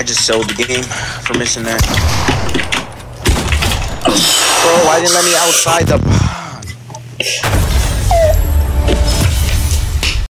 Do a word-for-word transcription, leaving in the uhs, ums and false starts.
just sold the game for missing that. Bro, why didn't let me outside the...